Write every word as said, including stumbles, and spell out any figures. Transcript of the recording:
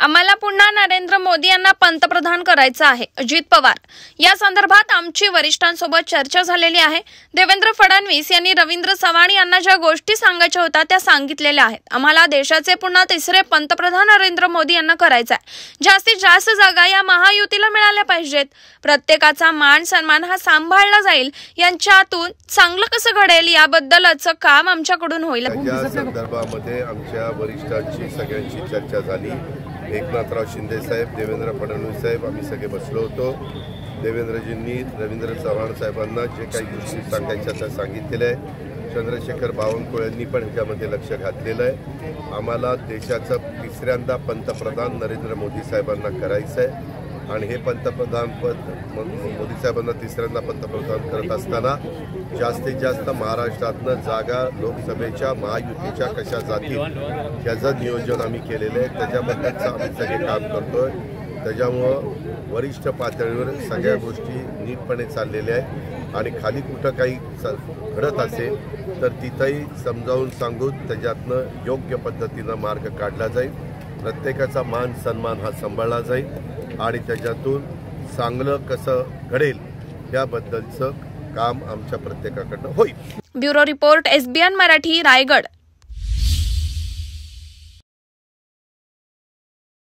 आम्हाला पुन्हा नरेंद्र मोदी यांना पंतप्रधान करायचं आहे. अजित पवार या संदर्भात आमची वरिष्ठांसोबत चर्चा झालेली आहे. देवेंद्र फडणवीस यांनी रवींद्र चव्हाण यांना ज्या गोष्टी सांगायच्या होत्या त्या सांगितलेल्या आहेत. आम्हाला देशाचे पुन्हा तिसरे पंतप्रधान नरेंद्र मोदी यांना करायचं आहे. जास्तीत जास्त जागा या महायुतीला मिळाल्या पाहिजेत. प्रत्येकाचा मान सन्मान हा सांभाळला जाईल. यांच्यातून चांगलं कसं घडेल याबद्दलचं काम आमच्याकडून होईल. या संदर्भामध्ये आमच्या वरिष्ठांची सगळ्यांची चर्चा झाली. एकनाथराव शिंदे साहेब, देवेंद्र फडणवीस साहेब आम्ही सगळे बसलो होतो. देवेंद्रजींनी रवींद्र चव्हाण साहेबांना जे काही गोष्टी सांगायच्या त्या सांगितलेल्या आहे. चंद्रशेखर बावनकुळेंनी पण ह्याच्यामध्ये लक्ष घातलेलं आहे. आम्हाला देशाचं तिसऱ्यांदा पंतप्रधान नरेंद्र मोदी साहेबांना करायचं आहे आणि हे पंतप्रधान पद मोदी साहेबांना तिसऱ्यांदा पंतप्रधान करत असताना जास्तीत जास्त महाराष्ट्रातनं जागा लोकसभेच्या महायुतीच्या कशा जातील याचं नियोजन आम्ही केलेलं आहे. त्याच्याबद्दलचं आम्ही सगळे काम करतोय. त्याच्यामुळं वरिष्ठ पातळीवर सगळ्या गोष्टी नीटपणे चाललेल्या आहेत आणि खाली कुठं काही घडत असेल तर तिथंही समजावून सांगून त्याच्यातनं योग्य पद्धतीनं मार्ग काढला जाईल. प्रत्येकाचा मान सन्मान हा सांभाळला जाईल आणि त्याच्यातून चांगलं कसं घडेल याबद्दलचं काम आमच्या प्रत्येकाकडनं होईल. Bureau report, SBN Marathi, Raigad.